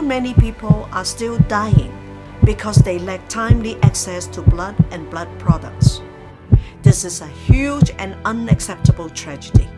too many people are still dying because they lack timely access to blood and blood products. This is a huge and unacceptable tragedy.